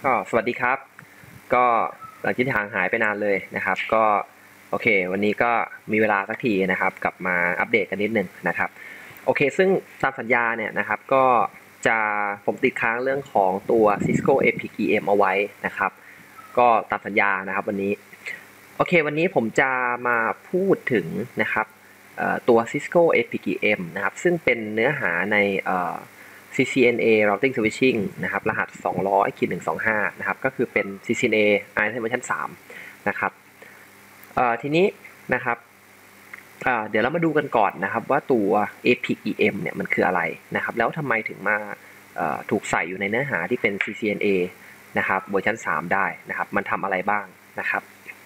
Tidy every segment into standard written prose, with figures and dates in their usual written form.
ก็สวัสดีครับก็หลังที่ห่างหายไปนานเลยนะครับก็โอเควันนี้ก็มีเวลาสักทีนะครับกลับมาอัปเดตกันนิดนึงนะครับโอเคซึ่งตามสัญญาเนี่ยนะครับก็จะผมติดค้างเรื่องของตัว Cisco Epic EM เอาไว้นะครับก็ตามสัญญานะครับวันนี้โอเควันนี้ผมจะมาพูดถึงนะครับตัว Cisco Epic EM นะครับซึ่งเป็นเนื้อหาในCCNA Routing Switching นะครับรหัส 200-125 นะครับก็คือเป็น CCNA ISM เวอร์ชัน 3 นะครับทีนี้นะครับเดี๋ยวเรามาดูกันก่อนนะครับว่าตัว Epic EM เนี่ยมันคืออะไรนะครับแล้วทำไมถึงมาถูกใส่อยู่ในเนื้อหาที่เป็น CCNA นะครับเวอร์ชัน 3 ได้นะครับมันทำอะไรบ้างนะครับ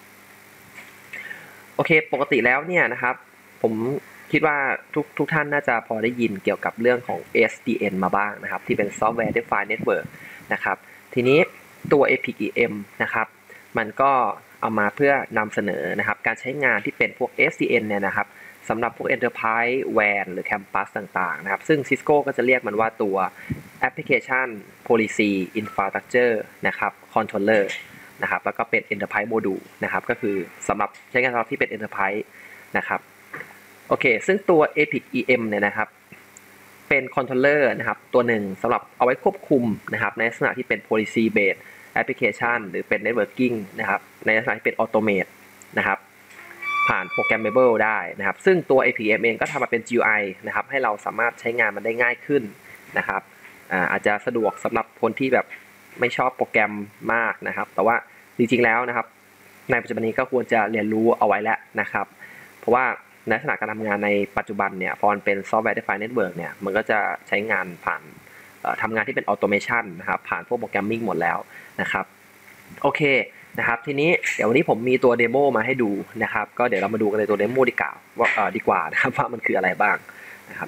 โอเคปกติแล้วเนี่ยนะครับผมคิดว่าทุกท่านน่าจะพอได้ยินเกี่ยวกับเรื่องของ SDN มาบ้างนะครับที่เป็น Software Defined Network นะครับทีนี้ตัว Epic EM นะครับมันก็เอามาเพื่อนำเสนอนะครับการใช้งานที่เป็นพวก SDN เนี่ยนะครับสำหรับพวก Enterprise WAN หรือ Campus ต่างๆนะครับซึ่ง Cisco ก็จะเรียกมันว่าตัว Application Policy Infrastructure นะครับ Controller นะครับแล้วก็เป็น Enterprise Module นะครับก็คือสำหรับใช้งานสำหรับที่เป็น Enterprise นะครับโอเคซึ่งตัว Epic EM เนี่ยนะครับเป็นคอนโทรลเลอร์นะครับตัวหนึ่งสำหรับเอาไว้ควบคุมนะครับในลักษณะที่เป็น policy based application หรือเป็น networking นะครับในลักษณะที่เป็น automate นะครับผ่าน programmable ได้นะครับซึ่งตัว Epic EM เองก็ทำมาเป็น GUI นะครับให้เราสามารถใช้งานมันได้ง่ายขึ้นนะครับอาจจะสะดวกสำหรับคนที่แบบไม่ชอบโปรแกรมมากนะครับแต่ว่าจริงๆแล้วนะครับในปัจจุบันนี้ก็ควรจะเรียนรู้เอาไว้แล้วนะครับเพราะว่าในลักษณะการทำงานในปัจจุบันเนี่ยพอมันเป็น Software Defined Network เนี่ยมันก็จะใช้งานผ่านทำงานที่เป็น Automation นะครับผ่านพวกโปรแกรมมิ่งหมดแล้วนะครับโอเคนะครับทีนี้เดี๋ยววันนี้ผมมีตัวเดโมมาให้ดูนะครับก็เดี๋ยวเรามาดูกันในตัวเดโมดีกว่านะครับว่ามันคืออะไรบ้างนะครับ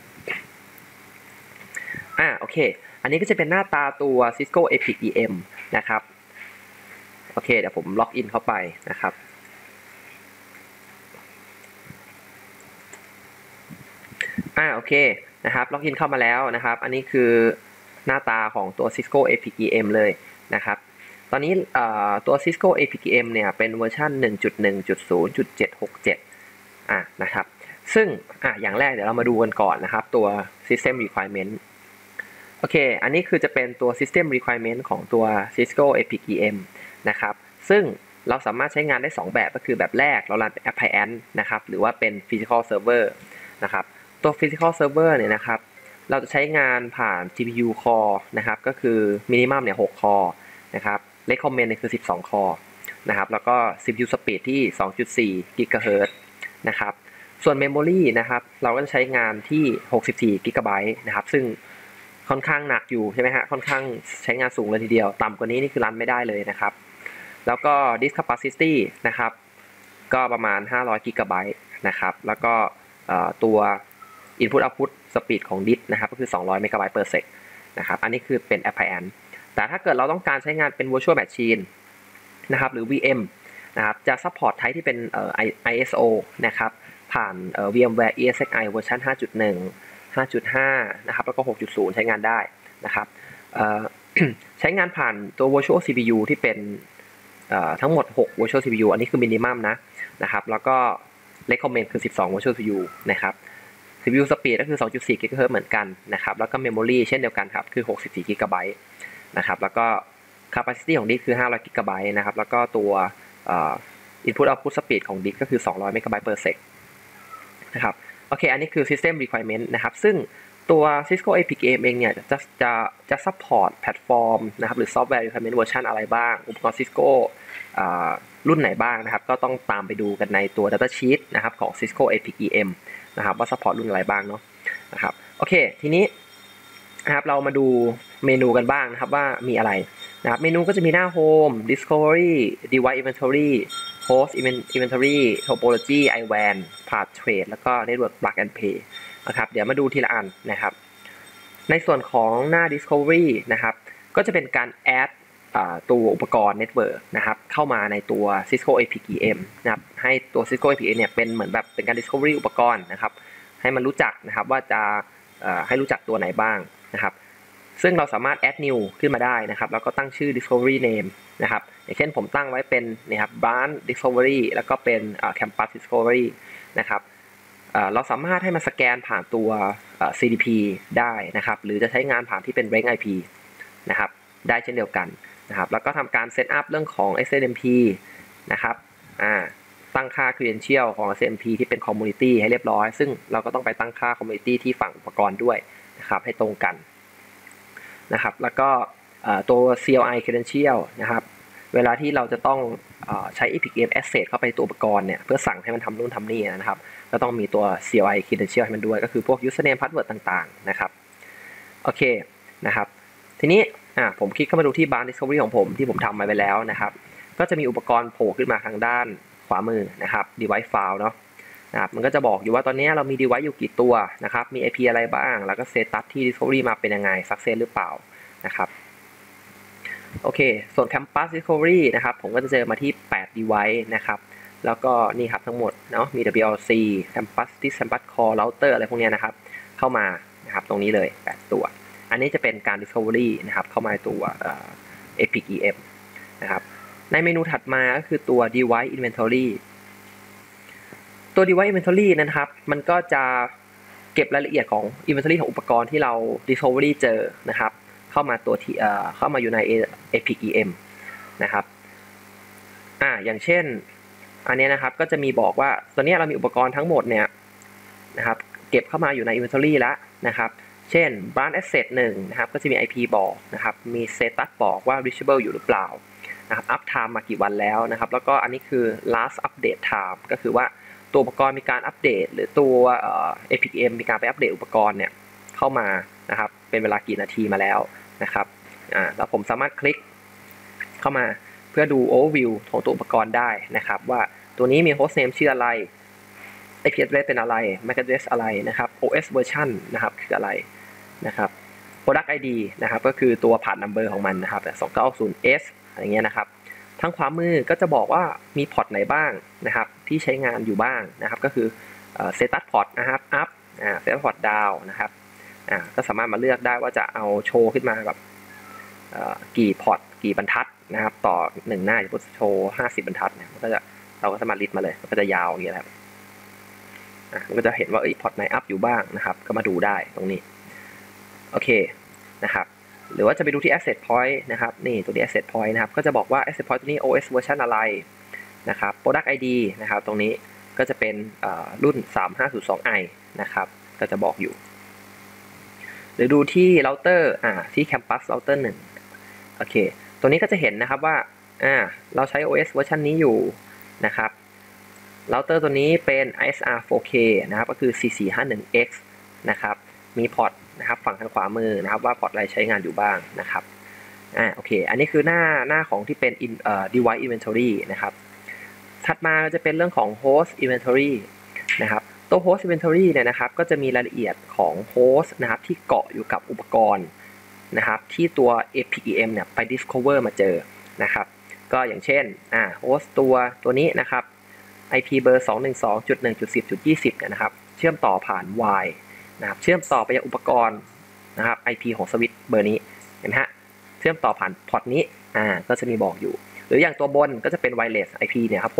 โอเคอันนี้ก็จะเป็นหน้าตาตัว Cisco Epic EM นะครับโอเคเดี๋ยวผมล็อกอินเข้าไปนะครับโอเคนะครับล็อกอินเข้ามาแล้วนะครับอันนี้คือหน้าตาของตัว Cisco Epic EM เลยนะครับตอนนี้ตัว Cisco Epic EM เนี่ยเป็นเวอร์ชัน 1.1.0.767 นะครับซึ่งอย่างแรกเดี๋ยวเรามาดูกันก่อนนะครับตัว System Requirement โอเคอันนี้คือจะเป็นตัว System Requirement ของตัว Cisco Epic EM นะครับซึ่งเราสามารถใช้งานได้2แบบก็คือแบบแรกเรารันเป็น Appliance นะครับหรือว่าเป็น Physical Server นะครับตัว Physical Server เนี่ยนะครับเราจะใช้งานผ่าน GPU Core นะครับก็คือ Minimum เนี่ย6 Core นะครับ Recommend เนี่ยคือ12 Core นะครับแล้วก็ CPU Speed ที่ 2.4 GHz นะครับส่วน Memory นะครับเราก็จะใช้งานที่64 GB นะครับซึ่งค่อนข้างหนักอยู่ใช่ไหมฮะค่อนข้างใช้งานสูงเลยทีเดียวต่ำกว่านี้นี่คือรันไม่ได้เลยนะครับแล้วก็ Disk Capacity นะครับก็ประมาณ500 GB นะครับแล้วก็ตัว Input Output Speed ของ Disk นะครับก็คือ200 MB/s นะครับอันนี้คือเป็น Appliance แต่ถ้าเกิดเราต้องการใช้งานเป็น Virtual Machine นะครับหรือ VM นะครับจะ support type ที่เป็นISO นะครับผ่าน VMware ESXi เวอร์ชัน 5.1 5.5 นะครับแล้วก็ 6.0 ใช้งานได้นะครับใช้งานผ่านตัว Virtual CPU ที่เป็นทั้งหมด6 Virtual CPU อันนี้คือ Minimum นะครับแล้วก็ Recommend คือ12 Virtual CPU นะครับ CPU Speed ก็คือ 2.4 GHz เหมือนกันนะครับแล้วก็ Memory เช่นเดียวกันครับคือ64 GB นะครับแล้วก็ Capacity ของ Disk คือ500 GB นะครับแล้วก็ตัวInput Output Speed ของ Disk ก็คือ200 MB/s นะครับโอเคอันนี้คือ System Requirement นะครับซึ่งตัว Cisco Epic EM เองเนี่ยจะ support แพลตฟอร์มนะครับหรือ Software Requirement เวอร์ชันอะไรบ้างอุปกรณ์ Cisco รุ่นไหนบ้างนะครับก็ต้องตามไปดูกันในตัว Data Sheet นะครับของ Cisco Epic EM นะครับว่า support รุ่นอะไรบ้างเนาะนะครับโอเคทีนี้นะครับเรามาดูเมนูกันบ้างนะครับว่ามีอะไรนะครับเมนูก็จะมีหน้า Home Discovery Device Inventory Host Inventory Topology IWAN Path Trace แล้วก็ Network Plug and Play นะครับเดี๋ยวมาดูทีละอันนะครับในส่วนของหน้า Discovery นะครับก็จะเป็นการ add ตัวอุปกรณ์ Network นะครับเข้ามาในตัว Cisco Epic EM นะครับให้ตัว Cisco Epic EM เนี่ยเป็นเหมือนแบบเป็นการ Discovery อุปกรณ์นะครับให้มันรู้จักนะครับว่าจะให้รู้จักตัวไหนบ้างนะครับซึ่งเราสามารถ add new ขึ้นมาได้นะครับแล้วก็ตั้งชื่อ discovery name นะครับอย่างเช่นผมตั้งไว้เป็นนี่ครับ branch discovery แล้วก็เป็นcampus discovery นะครับเราสามารถให้มันสแกนผ่านตัว CDP ได้นะครับหรือจะใช้งานผ่านที่เป็น rank IP นะครับได้เช่นเดียวกันนะครับแล้วก็ทำการ set up เรื่องของ SNMP นะครับตั้งค่า credential ของ SNMP ที่เป็น community ให้เรียบร้อยซึ่งเราก็ต้องไปตั้งค่า community ที่ฝั่งอุปกรณ์ด้วยนะครับให้ตรงกันนะครับแล้วก็ตัว CLI credential นะครับเวลาที่เราจะต้องใช้ APKM access เข้าไปตัวอุปกรณ์เนี่ยเพื่อสั่งให้มันทำนู่นทำนี่นะครับก็ต้องมีตัว CLI credential ให้มันด้วยก็คือพวก username password ต่างๆนะครับโอเคนะครับทีนี้ผมคลิกเข้ามาดูที่ branch discovery ของผมที่ผมทำมาไปแล้วนะครับก็จะมีอุปกรณ์โผล่ขึ้นมาทางด้านขวามือนะครับ device file เนาะนะครับมันก็จะบอกอยู่ว่าตอนนี้เรามี device อยู่กี่ตัวนะครับมี IP อะไรบ้างแล้วก็ status ที่ discovery มาเป็นยังไง success หรือเปล่านะครับโอเคส่วน campus discovery นะครับผมก็จะเจอมาที่8 device นะครับแล้วก็นี่ครับทั้งหมดเนาะมี WLC campus campus core router อะไรพวกนี้นะครับเข้ามานะครับตรงนี้เลย8ตัวอันนี้จะเป็นการ discovery นะครับเข้ามาในตัวAPKM นะครับในเมนูถัดมาก็คือตัว device inventory ตัว device inventory นะครับมันก็จะเก็บรายละเอียดของ inventory ของอุปกรณ์ที่เรา discovery เจอนะครับเข้ามาตัวที่เข้ามาอยู่ใน APKM นะครับอย่างเช่นอันนี้นะครับก็จะมีบอกว่าตอนนี้เรามีอุปกรณ์ทั้งหมดเนี่ยนะครับเก็บเข้ามาอยู่ใน inventory แล้วนะครับเช่น branch asset 1นะครับก็จะมี IP บอกนะครับมี status บอกว่า reachable อยู่หรือเปล่านะครับ up time มากี่วันแล้วนะครับแล้วก็อันนี้คือ last update time ก็คือว่าตัวอุปกรณ์มีการอัปเดตหรือตัวAPKM มีการไปอัปเดตอุปกรณ์เนี่ยเข้ามานะครับเป็นเวลากี่นาทีมาแล้วนะครับแล้วผมสามารถคลิกเข้ามาเพื่อดู overview ของตัวอุปกรณ์ได้นะครับว่าตัวนี้มี host name ชื่ออะไร IP address เป็นอะไร MAC address อะไรนะครับ OS version นะครับคืออะไรนะครับ product ID นะครับก็คือตัวผ่าน number ของมันนะครับ 290S อะไรเงี้ยนะครับทางขวามือก็จะบอกว่ามีพอร์ตไหนบ้างนะครับที่ใช้งานอยู่บ้างนะครับก็คือ status port นะครับ up status port down นะครับก็สามารถมาเลือกได้ว่าจะเอาโชว์ขึ้นมาแบบกี่พอร์ตกี่บรรทัดนะครับต่อ1หน้าจะโชว์50บรรทัดเนี่ยมันก็จะเราก็สามารถลิสต์มาเลยมันก็จะยาวอย่างเงี้ยครับมันก็จะเห็นว่าพอร์ตไหนอัพอยู่บ้างนะครับก็มาดูได้ตรงนี้โอเคนะครับหรือว่าจะไปดูที่ asset point นะครับนี่ตัวนี้ asset point นะครับก็จะบอกว่า asset point ตัวนี้ OS version อะไรนะครับ product ID นะครับตรงนี้ก็จะเป็นรุ่น 3502i นะครับก็จะบอกอยู่หรือดูที่ router ที่ campus router 1โอเคตัวนี้ก็จะเห็นนะครับว่าเราใช้ OS เวอร์ชันนี้อยู่นะครับ router ตัวนี้เป็น ISR 4K นะครับก็คือ 4451X นะครับมีพอร์ตนะครับฝั่งทางขวามือนะครับว่าพอร์ตอะไรใช้งานอยู่บ้างนะครับโอเคอันนี้คือหน้าของที่เป็นdevice inventory นะครับถัดมาจะเป็นเรื่องของ host inventory นะครับตัว host inventory เนี่ยนะครับก็จะมีรายละเอียดของ host นะครับที่เกาะอยู่กับอุปกรณ์นะครับที่ตัว APKM เนี่ยไป discover มาเจอนะครับก็อย่างเช่นhost ตัวนี้นะครับ IP เบอร์ 212.1.10.20 เนี่ยนะครับเชื่อมต่อผ่าน Y นะครับเชื่อมต่อไปยังอุปกรณ์นะครับ IP ของสวิตช์เบอร์นี้เห็นไหมฮะเชื่อมต่อผ่านพอร์ตนี้ก็จะมีบอกอยู่หรืออย่างตัวบนก็จะเป็น wireless IP เนี่ยครับ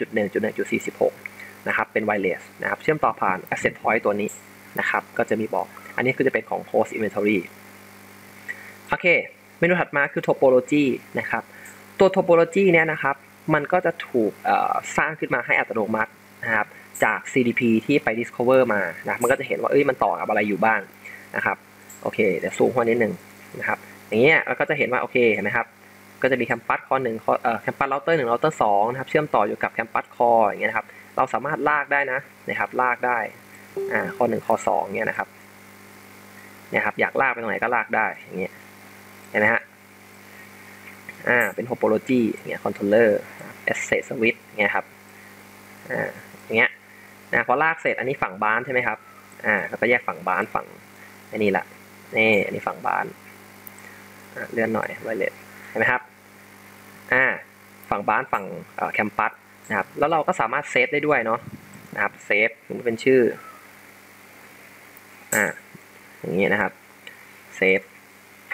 65.1.1.46 นะครับเป็น wireless นะครับเชื่อมต่อผ่าน access point ตัวนี้นะครับก็จะมีบอกอันนี้คือจะเป็นของ host inventory โอเคเมนูถัดมาคือ topology นะครับตัว topology เนี่ยนะครับมันก็จะถูกสร้างขึ้นมาให้อัตโนมัตินะครับจาก CDP ที่ไป discover มานะมันก็จะเห็นว่ามันต่อกับอะไรอยู่บ้างนะครับโอเคเดี๋ยวซูมเข้านิดนึงนะครับอย่างเงี้ยเราก็จะเห็นว่าโอเคเห็นไหมครับก็จะมี campus core 1 campus router 1 router 2นะครับเชื่อมต่ออยู่กับ campus core อย่างเงี้ยนะครับเราสามารถลากได้นะครับลากได้core 1 core 2เงี้ยนะครับอยากลากไปตรงไหนก็ลากได้อย่างเงี้ยเห็นไหมฮะเป็น topology อย่างเงี้ย controller asset switch เงี้ยครับอย่างเงี้ยพอลากเสร็จอันนี้ฝั่งบ้านใช่ไหมครับเราก็แยกฝั่งบ้านฝั่งอันนี้แหละอันนี้ฝั่งบ้านเลื่อนหน่อยไวเลสเห็นไหมครับฝั่งบ้านฝั่งแคมปัสนะครับแล้วเราก็สามารถเซฟได้ด้วยเนาะนะครับเซฟมันเป็นชื่ออย่างนี้นะครับเซฟ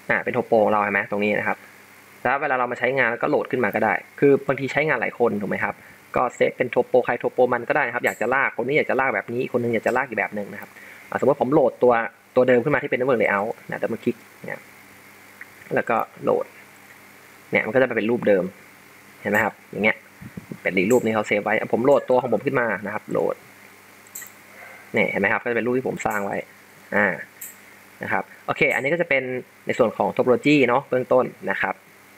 เป็นโทโปของเราใช่ไหมตรงนี้นะครับแล้วเวลาเรามาใช้งานแล้วก็โหลดขึ้นมาก็ได้คือบางทีใช้งานหลายคนถูกไหมครับก็เซตเป็นโทโปใครโทโปมันก็ได้ครับอยากจะลากคนนี้อยากจะลากแบบนี้คนนึงอยากจะลากอีกแบบนึงนะครับสมมติผมโหลดตัวเดิมขึ้นมาที่เป็น Network Layout นะแต่เมื่อคลิกเนี่ยแล้วก็โหลดเนี่ยมันก็จะเป็นรูปเดิมเห็นไหมครับอย่างเงี้ยเป็นอีกรูปนี้เขาเซฟไว้ผมโหลดตัวของผมขึ้นมานะครับโหลดเนี่ยเห็นไหมครับก็จะเป็นรูปที่ผมสร้างไว้นะครับโอเคอันนี้ก็จะเป็นในส่วนของ topology เนาะเบื้องต้นนะครับ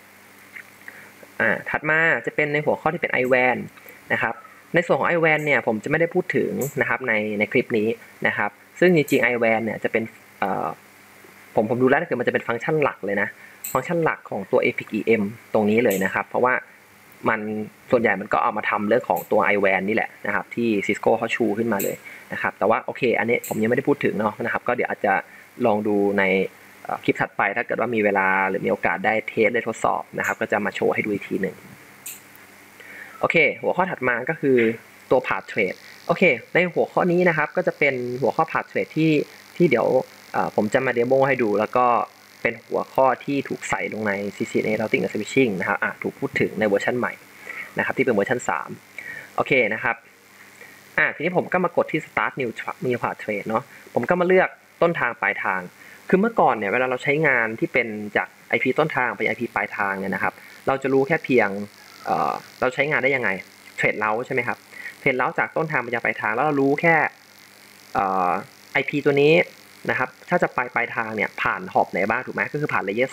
ถัดมาจะเป็นในหัวข้อที่เป็น IWAN นะครับในส่วนของ IWAN เนี่ยผมจะไม่ได้พูดถึงนะครับในคลิปนี้นะครับซึ่งจริงๆ IWAN เนี่ยจะเป็นผมดูแล้วคือมันจะเป็นฟังก์ชันหลักเลยนะฟังก์ชันหลักของตัว APIM ตรงนี้เลยนะครับเพราะว่ามันส่วนใหญ่มันก็เอามาทำเรื่องของตัว IWAN นี่แหละนะครับที่ Cisco เขาชูขึ้นมาเลยนะครับแต่ว่าโอเคอันนี้ผมยังไม่ได้พูดถึงเนาะนะครับก็เดี๋ยวอาจจะลองดูในคลิปถัดไปถ้าเกิดว่ามีเวลาหรือมีโอกาสได้เทสได้ทดสอบนะครับก็จะมาโชว์ให้ดูอีกทีหนึ่งโอเคหัวข้อถัดมาก็คือตัว Path Trade โอเคในหัวข้อนี้นะครับก็จะเป็นหัวข้อ Path Trade ที่เดี๋ยวผมจะมาเดโมให้ดูแล้วก็เป็นหัวข้อที่ถูกใส่ลงใน CCNA Routing and Switching นะครับถูกพูดถึงในเวอร์ชันใหม่นะครับที่เป็นเวอร์ชัน3โอเคนะครับทีนี้ผมก็มากดที่ Start New Path Trade เนาะผมก็มาเลือกต้นทางปลายทางคือเมื่อก่อนเนี่ยเวลาเราใช้งานที่เป็นจาก IP ต้นทางไป IP ปลายทางเนี่ยนะครับเราจะรู้แค่เพียงเราใช้งานได้ยังไงเทรดเล้าใช่ไหมครับเทรดเล้าจากต้นทางไปยังปลายทางแล้วเรารู้แค่IP ตัวนี้นะครับถ้าจะไปปลายทางเนี่ยผ่านหอบไหนบ้างถูกไหมก็คือผ่านเลเยอร์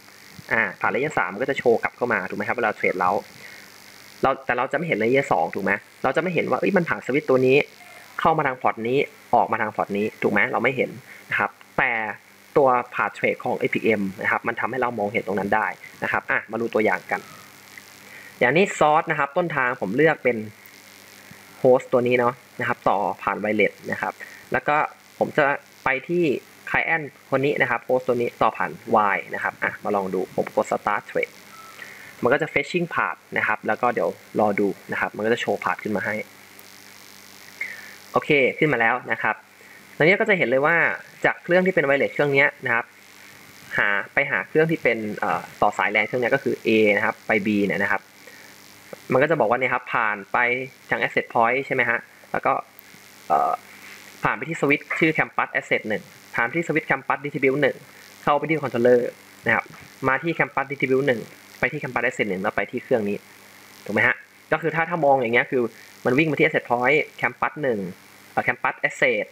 3ผ่านเลเยอร์3ก็จะโชว์กลับเข้ามาถูกไหมครับเวลาเทรดเล้าแต่เราจะไม่เห็นเลเยอร์2ถูกไหมเราจะไม่เห็นว่ามันผ่านสวิตช์ตัวนี้เข้ามาทางพอร์ตนี้ออกมาทางพอร์ตนี้ถูกไหมเราไม่เห็นนะครับแต่ตัวพาธเทรดของ APM นะครับมันทำให้เรามองเห็นตรงนั้นได้นะครับมาดูตัวอย่างกันอย่างนี้ซอสนะครับต้นทางผมเลือกเป็นโฮสต์ตัวนี้เนาะนะครับต่อผ่านไวเลสนะครับแล้วก็ผมจะไปที่ client คนนี้นะครับโฮสต์ตัวนี้ต่อผ่าน Y นะครับมาลองดูผมกด start trade มันก็จะ fetching path นะครับแล้วก็เดี๋ยวรอดูนะครับมันก็จะโชว์ path ขึ้นมาให้โอเคขึ้นมาแล้วนะครับตอนนี้ก็จะเห็นเลยว่าจากเครื่องที่เป็นไวเลสเครื่องนี้นะครับไปหาเครื่องที่เป็นต่อสายแลนเครื่องนี้ก็คือ A นะครับไป B เนี่ยนะครับมันก็จะบอกว่าเนี่ยครับผ่านไปทาง asset point ใช่ไหมฮะแล้วก็ผ่านไปที่สวิตช์ชื่อ campus asset 1ผ่านที่สวิตช์ campus distribute 1เข้าไปที่ controller นะครับมาที่ campus distribute 1ไปที่ campus asset 1แล้วไปที่เครื่องนี้ถูกไหมฮะก็คือถ้ามองอย่างเงี้ยคือมันวิ่งมาที่ asset point campus 1 campus asset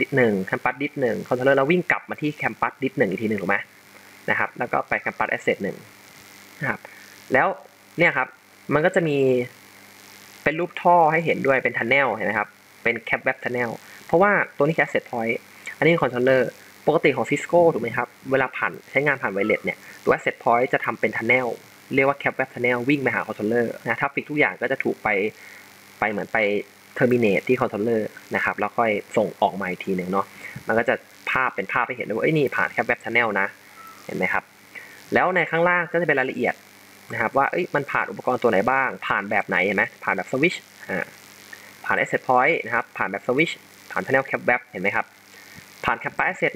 1 campus dit 1 controller แล้ววิ่งกลับมาที่ campus dit 1อีกทีนึงถูกไหมนะครับแล้วก็ไป campus asset 1นะครับแล้วเนี่ยครับมันก็จะมีเป็นรูปท่อให้เห็นด้วยเป็น tunnel เห็นไหมครับเป็น cap web tunnel เพราะว่าตัวนี้ asset point อันนี้ controller ปกติของ Cisco ถูกไหมครับเวลาใช้งานผ่านไวเลสเนี่ยตัว asset point จะทำเป็น tunnel เรียกว่า cap web tunnel วิ่งไปหา controller นะทัฟฟิกทุกอย่างก็จะถูกไปเหมือนไป terminate ที่ controller นะครับแล้วค่อยส่งออกมาอีกทีหนึ่งเนาะมันก็จะเป็นภาพให้เห็นด้วยว่านี่ผ่าน cap web tunnel นะเห็นไหมครับแล้วในข้างล่างก็จะเป็นรายละเอียดนะครับว่ามันผ่านอุปกรณ์ตัวไหนบ้างผ่านแบบไหนเห็นไหมผ่านแบบสวิชผ่าน asset point นะครับผ่านแบบสวิชผ่าน tunnel cap web เห็นไหมครับผ่าน campus asset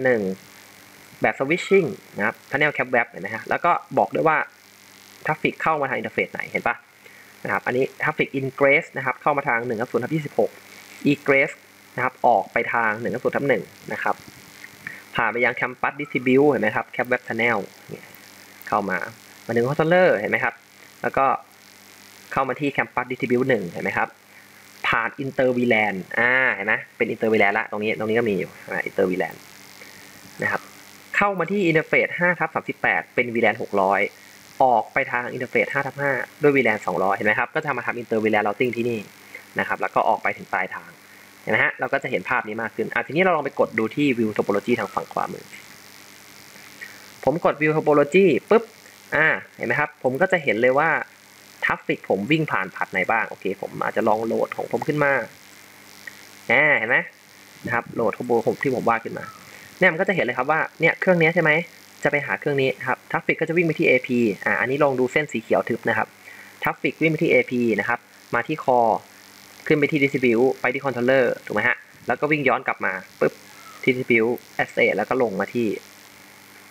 1แบบ switching นะครับ tunnel cap web เห็นไหมฮะแล้วก็บอกด้วยว่าทราฟฟิกเข้ามาทางอินเทอร์เฟซไหนเห็นปะนะครับอันนี้ทราฟฟิก ingress นะครับเข้ามาทาง 1.0/26 egress นะครับออกไปทาง 1.0/1 นะครับผ่านไปยัง campus distribute เห็นไหมครับ cap web tunnel เข้ามาถึง controller เห็นไหมครับแล้วก็เข้ามาที่ campus distribute 1เห็นไหมครับผ่าน inter VLAN เห็นไหมเป็น inter VLAN ละตรงนี้ก็มีอยู่inter VLAN นะครับเข้ามาที่ interface 5/38 เป็น VLAN 600ออกไปทาง interface 5/5 ด้วย VLAN 200เห็นไหมครับก็จะมาทำ inter VLAN routing ที่นี่นะครับแล้วก็ออกไปถึงปลายทางเห็นไหมฮะเราก็จะเห็นภาพนี้มากขึ้นทีนี้เราลองไปกดดูที่ view topology ทางฝั่งขวามือผมกด view topology ปุ๊บเห็นไหมครับผมก็จะเห็นเลยว่าทราฟฟิกผมวิ่งผ่านพาธไหนบ้างโอเคผมอาจจะลองโหลดของผมขึ้นมาเห็นไหมนะครับโหลดของผมที่ผมวาดขึ้นมาเนี่ยมันก็จะเห็นเลยครับว่าเนี่ยเครื่องนี้ใช่ไหมจะไปหาเครื่องนี้ครับทราฟฟิกก็จะวิ่งไปที่ AP อันนี้ลองดูเส้นสีเขียวทึบนะครับทราฟฟิกวิ่งไปที่ AP นะครับมาที่ core ขึ้นไปที่ distribute ไปที่ controller ถูกไหมฮะแล้วก็วิ่งย้อนกลับมาปุ๊บ distribute asset แล้วก็ลงมาที่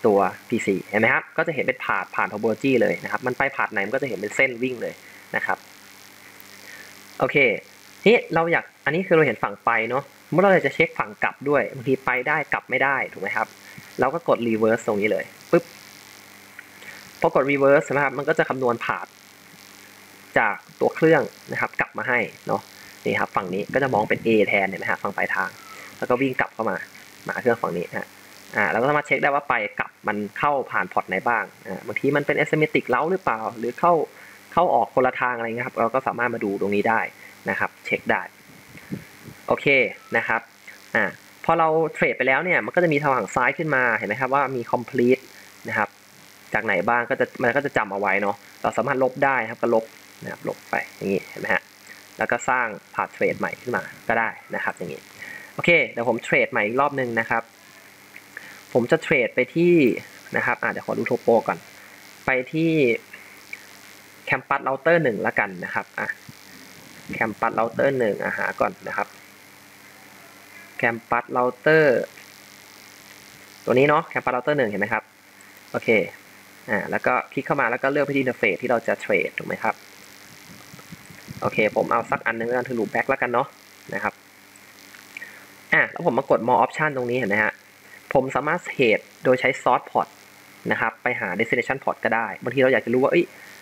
ตัว PC เห็นไหมครับก็จะเห็นเป็นผ่าน topology เลยนะครับมันไปผ่านไหนมันก็จะเห็นเป็นเส้นวิ่งเลยนะครับโอเคนี่เราอยากอันนี้คือเราเห็นฝั่งไปเนาะเมื่อเราจะเช็คฝั่งกลับด้วยบางทีไปได้กลับไม่ได้ถูกไหมครับเราก็กด reverse ตรงนี้เลยปึ๊บพอกด reverse นะครับมันก็จะคำนวณผ่านจากตัวเครื่องนะครับกลับมาให้เนาะนี่ครับฝั่งนี้ก็จะมองเป็น A แทนเห็นไหมฮะฝั่งปลายทางแล้วก็วิ่งกลับเข้ามาเครื่องฝั่งนี้ฮะเราก็สามารถเช็คได้ว่าไปกลับมันเข้าผ่านพอร์ตไหนบ้างบางทีมันเป็น asymmetric เล้าหรือเปล่าหรือเข้าออกคนละทางอะไรเงี้ยครับเราก็สามารถมาดูตรงนี้ได้นะครับเช็คได้โอเคนะครับพอเราเทรดไปแล้วเนี่ยมันก็จะมีทางฝั่งซ้ายขึ้นมาเห็นไหมครับว่ามี complete นะครับจากไหนบ้างมันก็จะจำเอาไว้เนาะเราสามารถลบได้ครับก็ลบนะครับลบไปอย่างนี้เห็นไหมฮะแล้วก็สร้างพาธเทรดใหม่ขึ้นมาก็ได้นะครับอย่างนี้โอเคเดี๋ยวผมเทรดใหม่อีกรอบนึงนะครับผมจะเทรดไปที่นะครับเดี๋ยวขอดูโทโปก่อนไปที่แคมปัสเราเตอร์1แล้วกันนะครับแคมปัสเราเตอร์1หาก่อนนะครับแคมปัสเราเตอร์ตัวนี้เนาะแคมปัสเราเตอร์1เห็นไหมครับโอเคแล้วก็คลิกเข้ามาแล้วก็เลือกไปที่อินเทอร์เฟซที่เราจะเทรดถูกไหมครับโอเคผมเอาสักอันนึงแล้วกันคือ loop back แล้วกันเนาะนะครับแล้วผมมากด more option ตรงนี้เห็นไหมฮะผมสามารถเทรดโดยใช้ source port นะครับไปหา destination port ก็ได้บางทีเราอยากจะรู้ว่า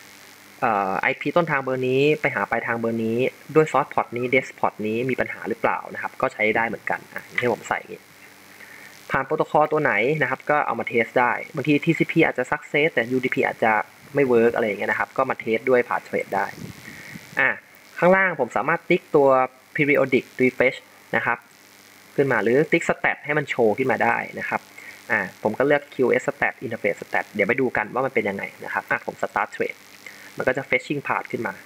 IP ต้นทางเบอร์นี้ไปหาปลายทางเบอร์นี้ด้วย source port นี้ des port นี้มีปัญหาหรือเปล่านะครับก็ใช้ได้เหมือนกันที่ผมใส่อย่างนี้ผ่านโปรโตคอลตัวไหนนะครับก็เอามาเทสได้บางที TCP อาจจะ success แต่ UDP อาจจะไม่เวิร์กอะไรอย่างเงี้ยนะครับก็มาเทสด้วยผ่านเทรดได้ข้างล่างผมสามารถติ๊กตัว periodic refresh นะครับขึ้นมาหรือติ๊ก stat ให้มันโชว์ขึ้นมาได้นะครับผมก็เลือก QS stat interface stat เดี๋ยวไปดูกันว่ามันเป็นยังไงนะครับผม start trade มันก็จะ fetching path ขึ้นมา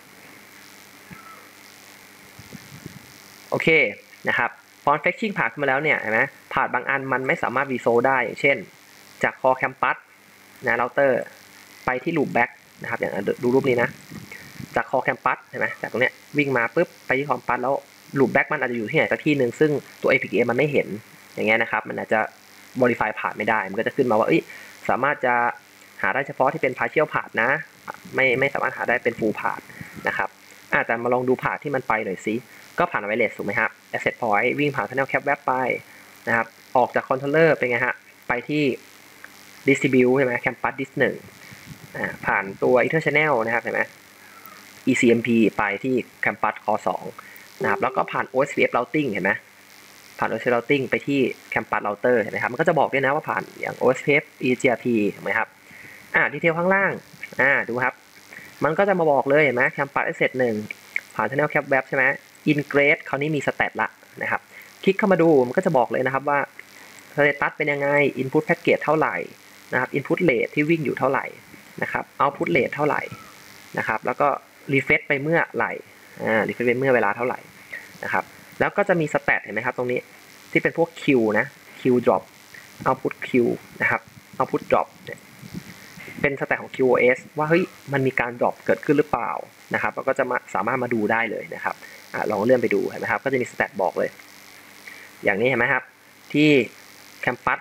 โอเคนะครับพอ fetching path ขึ้นมาแล้วเนี่ยเห็นไหม path บางอันมันไม่สามารถ resolve ได้อย่างเช่นจาก core campus router ไปที่ loop back นะครับอย่างดูรูปนี้นะจาก core campus ใช่ไหมจากตรงเนี้ยวิ่งมาปุ๊บไปที่ campus แล้ว loop back มันอาจจะอยู่ที่ไหนสักที่หนึ่งซึ่งตัว APKM มันไม่เห็นอย่างเงี้ยนะครับมันอาจจะ modify path ไม่ได้มันก็จะขึ้นมาว่าสามารถจะหาได้เฉพาะที่เป็น partial path นะไม่สามารถหาได้เป็น full path นะครับแต่มาลองดู path ที่มันไปหน่อยสิก็ผ่าน wireless ถูกไหมครับ access point วิ่งผ่าน channel cap web ไปนะครับออกจาก controller เป็นไงฮะไปที่ distribute ใช่ไหม campus dis 1ผ่านตัว ether channel นะครับเห็นไหม ECMP ไปที่ campus core 2นะครับแล้วก็ผ่าน OSPF routing เห็นไหมผ่าน OSPF routing ไปที่ campus router เห็นไหมครับมันก็จะบอกด้วยนะว่าผ่านอย่าง OSPF eGRP เห็นไหมครับดีเทลข้างล่างดูครับมันก็จะมาบอกเลยเห็นไหม campus access 1ผ่าน channel cap web ใช่ไหม integrate คราวนี้มี stat ละนะครับคลิกเข้ามาดูมันก็จะบอกเลยนะครับว่า status เป็นยังไง input packet เท่าไหร่นะครับ input rate ที่วิ่งอยู่เท่าไหร่นะครับ output rate เท่าไหร่นะครับแล้วก็refresh ไปเมื่อไหร่refresh ไปเมื่อเวลาเท่าไหร่นะครับแล้วก็จะมี stat เห็นไหมครับตรงนี้ที่เป็นพวก Q นะ Q drop output Q นะครับ output drop เนี่ยเป็น stat ของ QoS ว่าเฮ้ยมันมีการ drop เกิดขึ้นหรือเปล่านะครับแล้วก็จะสามารถมาดูได้เลยนะครับลองเลื่อนไปดูเห็นไหมครับก็จะมี stat บอกเลยอย่างนี้เห็นไหมครับที่ campus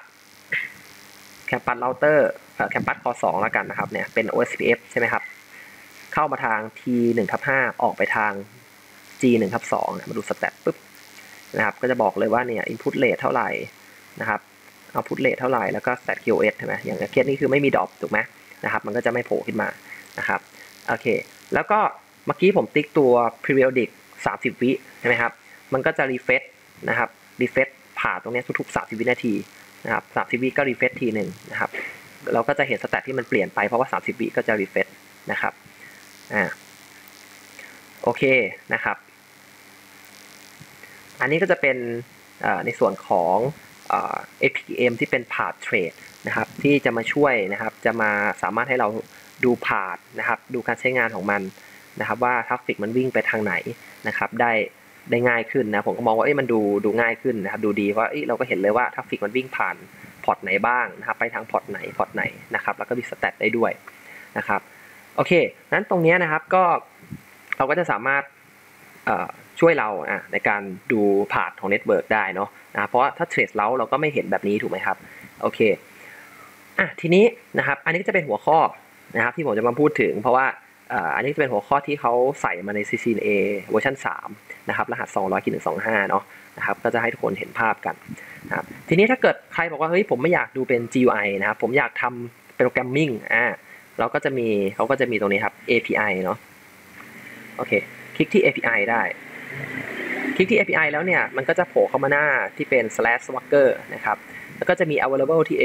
router campus core 2แล้วกันนะครับเนี่ยเป็น OSPF ใช่ไหมครับเข้ามาทาง T1/5 ออกไปทาง G1/2 มาดูสแตทปุ๊บนะครับก็จะบอกเลยว่าเนี่ย input rate เท่าไหร่นะครับ output rate เท่าไหร่แล้วก็ stat QoS ใช่ไหมอย่างเคสนี้คือไม่มีดรอปถูกไหมนะครับมันก็จะไม่โผล่ขึ้นมานะครับโอเคแล้วก็เมื่อกี้ผมติ๊กตัว periodic 30 วิใช่ไหมครับมันก็จะ refresh นะครับ refresh ผ่านตรงนี้ทุกๆ30 วินาทีนะครับ30 วิก็ refresh ทีหนึ่งนะครับเราก็จะเห็นสแตทที่มันเปลี่ยนไปเพราะว่า30 วิก็จะ refresh นะครับโอเคนะครับอันนี้ก็จะเป็นในส่วนของ APKM ที่เป็น path trade นะครับที่จะมาช่วยนะครับจะมาสามารถให้เราดู path นะครับดูการใช้งานของมันนะครับว่าทราฟฟิกมันวิ่งไปทางไหนนะครับได้ง่ายขึ้นนะผมก็มองว่ามันดูง่ายขึ้นนะครับดูดีว่าเราก็เห็นเลยว่าทราฟฟิกมันวิ่งผ่านพอร์ตไหนบ้างนะครับไปทางพอร์ตไหนนะครับแล้วก็มีสแตทได้ด้วยนะครับโอเคนั้นตรงนี้นะครับก็เราก็จะสามารถช่วยเราในการดูพาธของเน็ตเวิร์กได้เนาะเพราะว่าถ้าเทรดเราก็ไม่เห็นแบบนี้ถูกไหมครับโอเคทีนี้นะครับอันนี้ก็จะเป็นหัวข้อนะครับที่ผมจะมาพูดถึงเพราะว่าอันนี้จะเป็นหัวข้อที่เขาใส่มาใน CCNA เวอร์ชัน3นะครับรหัส200-125เนาะนะครับก็จะให้ทุกคนเห็นภาพกันนะครับทีนี้ถ้าเกิดใครบอกว่าเฮ้ยผมไม่อยากดูเป็น GUI นะครับผมอยากทำโปรแกรมมิ่งเราก็จะมีเขาก็จะมีตรงนี้ครับ API เนาะโอเคคลิกที่ API ได้คลิกที่ API แล้วเนี่ยมันก็จะโผล่เข้ามาหน้าที่เป็น /swagger นะครับแล้วก็จะมี available ที่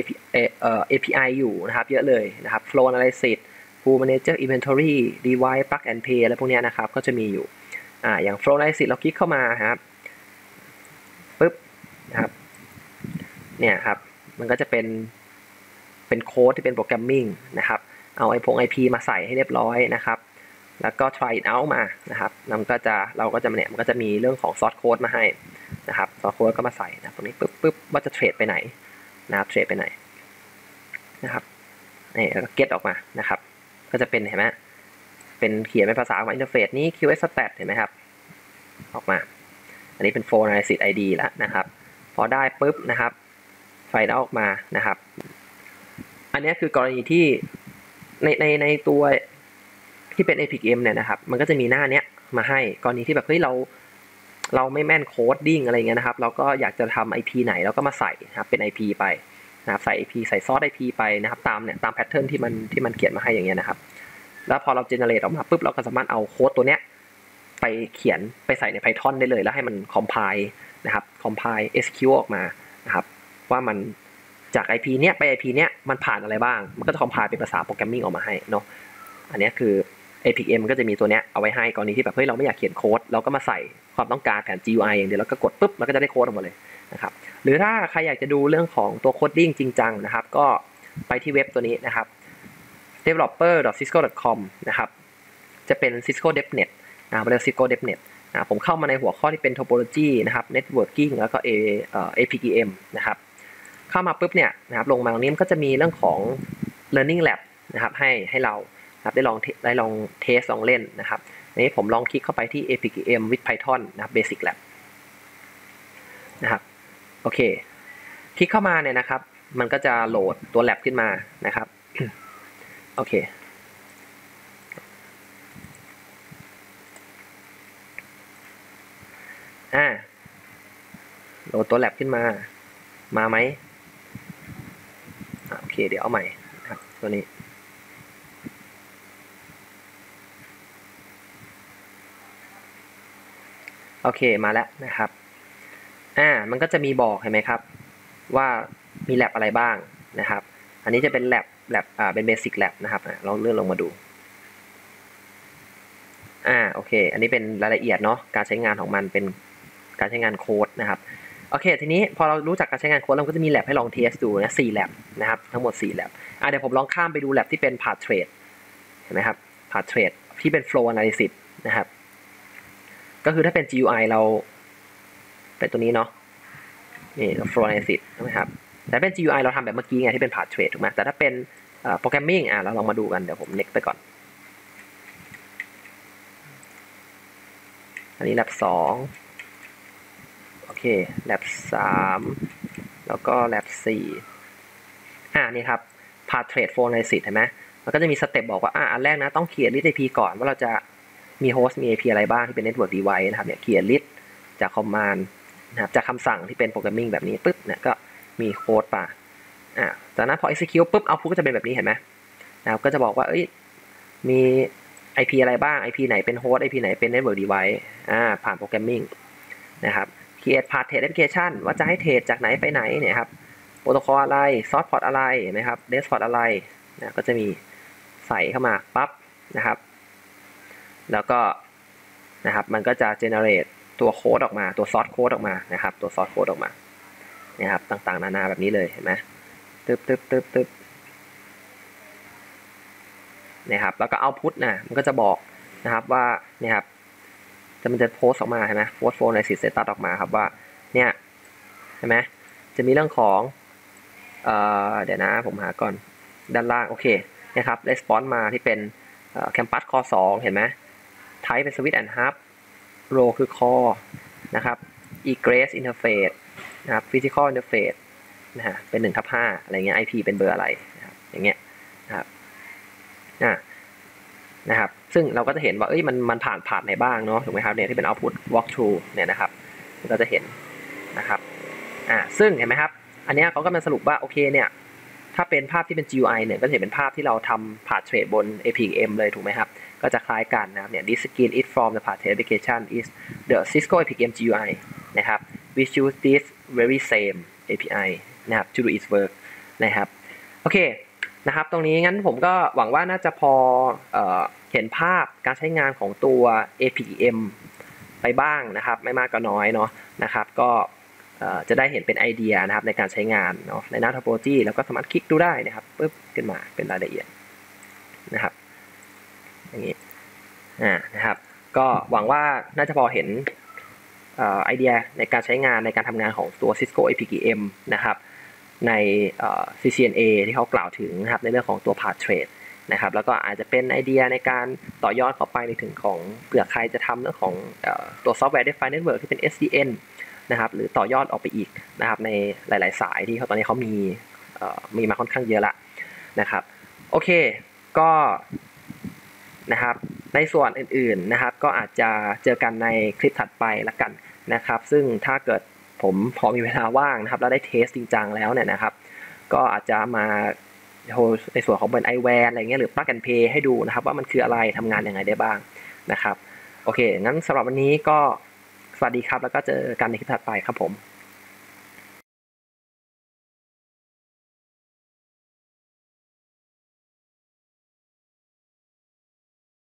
API อยู่นะครับเยอะเลยนะครับ flow analysis pool manager inventory device plug and play อะไรพวกนี้นะครับก็จะมีอยู่อย่าง flow analysis เราคลิกเข้ามาครับปึ๊บนะครับเนี่ยครับมันก็จะเป็นโค้ดที่เป็นโปรแกรมมิ่งนะครับเอาIP มาใส่ให้เรียบร้อยนะครับแล้วก็ try it out มานะครับเราก็จะมีเรื่องของ source code มาให้นะครับ source code ก็มาใส่นะตรงนี้ปึ๊บว่าจะเทรดไปไหนนะครับเทรดไปไหนนะครับนี่แล้วก็ get ออกมานะครับก็จะเป็นเห็นไหมเป็นเขียนเป็นภาษาของอินเทอร์เฟซนี้ QS stat เห็นไหมครับออกมาอันนี้เป็น flow analysis ID แล้วนะครับพอได้ปึ๊บนะครับไฟล์ออกมานะครับอันนี้คือกรณีที่ในตัวที่เป็น APIM เนี่ยนะครับมันก็จะมีหน้าเนี้ยมาให้กรณีที่แบบเฮ้ยเราไม่แม่นโคดดิ้งอะไรเงี้ยนะครับเราก็อยากจะทำ IP ไหนเราก็มาใส่นะครับเป็น IP ไปนะครับใส่ IP ใส่ซอส IP ไปนะครับตามแพทเทิร์นที่มันเขียนมาให้อย่างเงี้ยนะครับแล้วพอเราเจเนเรตออกมาปุ๊บเราก็สามารถเอาโค้ดตัวเนี้ยไปเขียนไปใส่ใน Python ได้เลยแล้วให้มัน compile นะครับ compile SQL ออกมานะครับว่ามันจาก IP เนี้ยไป IP เนี้ยมันผ่านอะไรบ้างมันก็จะ compile เป็นภาษาโปรแกรมมิ่งออกมาให้เนาะอันนี้คือ APIM ก็จะมีตัวเนี้ยเอาไว้ให้กรณีที่แบบเฮ้ยเราไม่อยากเขียนโค้ดเราก็มาใส่ความต้องการแผน GUI อย่างเดียวแล้วก็กดปุ๊บมันก็จะได้โค้ดออกมาเลยนะครับหรือถ้าใครอยากจะดูเรื่องของตัวโคดดิ้งจริงจังนะครับก็ไปที่เว็บตัวนี้นะครับ developer.cisco.com นะครับจะเป็น Cisco DevNet นะครับเรียก Cisco DevNet ผมเข้ามาในหัวข้อที่เป็น topology นะครับ networking แล้วก็APIM นะครับเข้ามาปุ๊บเนี่ยนะครับลงมาตรงนี้มันก็จะมีเรื่องของ learning lab นะครับให้เรานะครับได้ลองเทสลองเล่นนะครับอันนี้ผมลองคลิกเข้าไปที่ APIM with Python นะครับ Basic Lab นะครับโอเคคลิกเข้ามาเนี่ยนะครับมันก็จะโหลดตัว lab ขึ้นมานะครับโอเคโหลดตัว lab ขึ้นมาไหมโอเคเดี๋ยวเอาใหม่นะครับตัวนี้โอเคมาแล้วนะครับมันก็จะมีบอกเห็นไหมครับว่ามี lab อะไรบ้างนะครับอันนี้จะเป็น lab เป็น basic lab นะครับลองเลื่อนลงมาดูโอเคอันนี้เป็นรายละเอียดเนาะการใช้งานของมันเป็นการใช้งานโค้ดนะครับโอเคทีนี้พอเรารู้จักการใช้งานโค้ดเราก็จะมี lab ให้ลองเทสดูนะ4 lab นะครับทั้งหมด4 lab เดี๋ยวผมลองข้ามไปดู lab ที่เป็น path trade เห็นไหมครับ path trade ที่เป็น flow analysis นะครับก็คือถ้าเป็น GUI เราเป็นตัวนี้เนาะนี่ flow analysis ใช่ไหมครับแต่เป็น GUI เราทำแบบเมื่อกี้ไงที่เป็น path trade ถูกไหมแต่ถ้าเป็นโปรแกรมมิ่งเราลองมาดูกันเดี๋ยวผม next ไปก่อนอันนี้ lab 2โอเค lab 3แล้วก็ lab 4นี่ครับ path trade flow analysis เห็นไหมมันก็จะมีสเต็ปบอกว่าอันแรกนะต้องเขียน list IP ก่อนว่าเราจะมีโฮสต์มี IP อะไรบ้างที่เป็น network device นะครับเนี่ยเขียน list จาก command นะครับจากคำสั่งที่เป็นโปรแกรมมิ่งแบบนี้ปึ๊บเนี่ยก็มีโค้ดป่ะจากนั้นพอ execute ปุ๊บ output ก็จะเป็นแบบนี้เห็นไหมนะครับก็จะบอกว่ามี IP อะไรบ้าง IP ไหนเป็นโฮสต์ IP ไหนเป็น network device ผ่านโปรแกรมมิ่งนะครับ create path trade application ว่าจะให้เทรดจากไหนไปไหนเนี่ยครับโปรโตคอลอะไร source port อะไรเห็นไหมครับ base port อะไรนะก็จะมีใส่เข้ามาปั๊บนะครับแล้วก็นะครับมันก็จะ generate ตัวโค้ดออกมาตัว source code ออกมานะครับตัว source code ออกมาเนี่ยครับต่างๆนานาแบบนี้เลยเห็นไหมตึ๊บเนี่ยครับแล้วก็ output มันก็จะบอกนะครับว่าเนี่ยครับมันจะโพสออกมาเห็นไหมโพส flow analysis status ออกมาครับว่าเนี่ยเห็นไหมจะมีเรื่องของเดี๋ยวนะผมหาก่อนด้านล่างโอเคนะครับ response มาที่เป็นcampus core 2เห็นไหม type เป็น switch and hub role คือ core นะครับ egress interface นะครับ physical interface นะฮะเป็น1/5อะไรเงี้ย IP เป็นเบอร์อะไรนะครับอย่างเงี้ยนะครับนะครับซึ่งเราก็จะเห็นว่ามันผ่านไหนบ้างเนาะถูกไหมครับเนี่ยที่เป็น output walkthrough เนี่ยนะครับเราจะเห็นนะครับซึ่งเห็นไหมครับอันนี้เขาก็มาสรุปว่าโอเคเนี่ยถ้าเป็นภาพที่เป็น GUI เนี่ยก็จะเห็นเป็นภาพที่เราทำ path trace บน APM เลยถูกไหมครับก็จะคล้ายกันนะครับเนี่ย this screen is from the path trace application is the Cisco APM GUI นะครับ which use this very same API นะครับ to do its work นะครับโอเคนะครับตรงนี้งั้นผมก็หวังว่าน่าจะพอเห็นภาพการใช้งานของตัว APM ไปบ้างนะครับไม่มากก็น้อยเนาะนะครับก็จะได้เห็นเป็นไอเดียนะครับในการใช้งานเนาะในหน้า topology แล้วก็สามารถคลิกดูได้นะครับปึ๊บขึ้นมาเป็นรายละเอียดนะครับอย่างนี้นะครับก็หวังว่าน่าจะพอเห็นไอเดียในการใช้งานในการทำงานของตัว Cisco APM นะครับในCCNA ที่เขากล่าวถึงนะครับในเรื่องของตัว path trace นะครับแล้วก็อาจจะเป็นไอเดียในการต่อยอดเข้าไปในถึงของเผื่อใครจะทำเรื่องของตัว software defined network ที่เป็น SDN นะครับหรือต่อยอดออกไปอีกนะครับในหลายๆสายที่ตอนนี้เขามีมาค่อนข้างเยอะละนะครับโอเคก็นะครับในส่วนอื่นๆนะครับก็อาจจะเจอกันในคลิปถัดไปละกันนะครับซึ่งถ้าเกิดผมพอมีเวลาว่างนะครับแล้วได้เทสจริงจังแล้วเนี่ยนะครับก็อาจจะมาในส่วนของเป็น iWare อะไรเงี้ยหรือ Plug and Play ให้ดูนะครับว่ามันคืออะไรทำงานยังไงได้บ้างนะครับโอเคงั้นสำหรับวันนี้ก็สวัสดีครับแล้วก็เจอกันในคลิปถัดไปครับผม